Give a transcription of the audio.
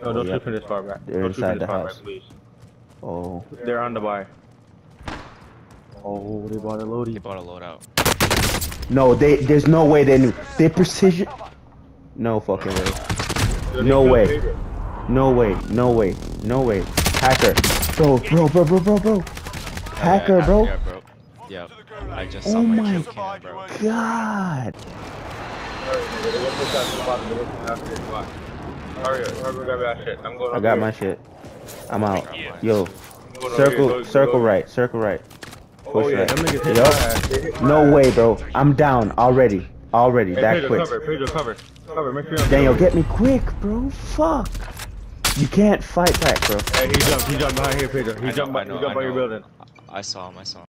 No, don't shoot from this far back. They're Don't shoot from inside this the far house. back, please. Oh. They're on the buy. Oh, they bought a loadie. They bought a loadout. No, there's no way they knew. They precision. No fucking way. No way. No way. No way. No way. Hacker. Bro. Hacker, bro. Yeah, bro. Yep. I just saw Oh my my kill cam, bro. god. Hurry up, grab that shit. I'm going. I got my shit. I'm out. Yo. Circle right. Oh yeah, them niggas hit my ass. Yup. No way, bro. I'm down already. Already. Hey, That Pedro, quick. Pedro, cover. Make sure you're Daniel, get me quick, bro. Fuck. You can't fight back, bro. Hey, he jumped behind here, Pedro. He jumped by your building. I saw him.